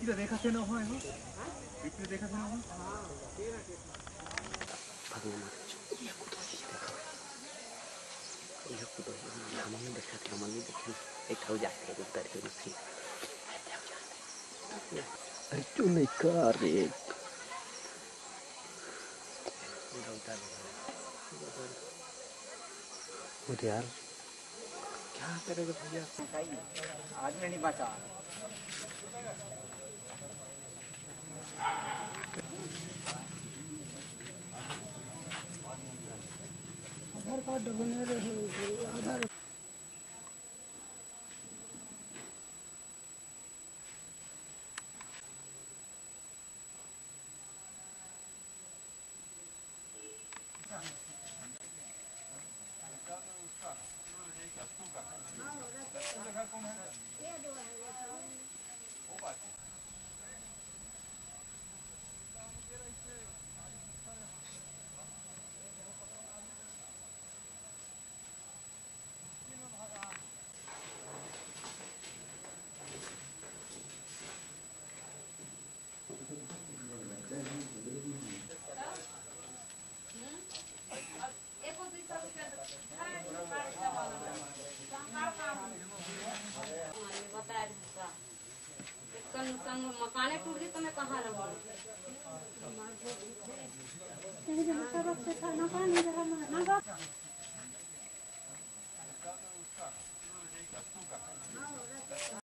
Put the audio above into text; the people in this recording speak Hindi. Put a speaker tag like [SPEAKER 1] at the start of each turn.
[SPEAKER 1] खिड़कीটা দেখাতে না হয় हो खिड़कीটা দেখাতে না হয়
[SPEAKER 2] भगवान ये कुछ देखो ये कुछ हम नहीं देखते हम नहीं देखें एक हो जाते हैं उधर के नीचे अरे क्यों नहीं कर रे उधर यार क्या करेगा भैया
[SPEAKER 1] आज में नहीं बचा आधार कार्ड बने रहे आधार
[SPEAKER 3] मकाने टूट गई तो मैं कहाँ रहूँगी।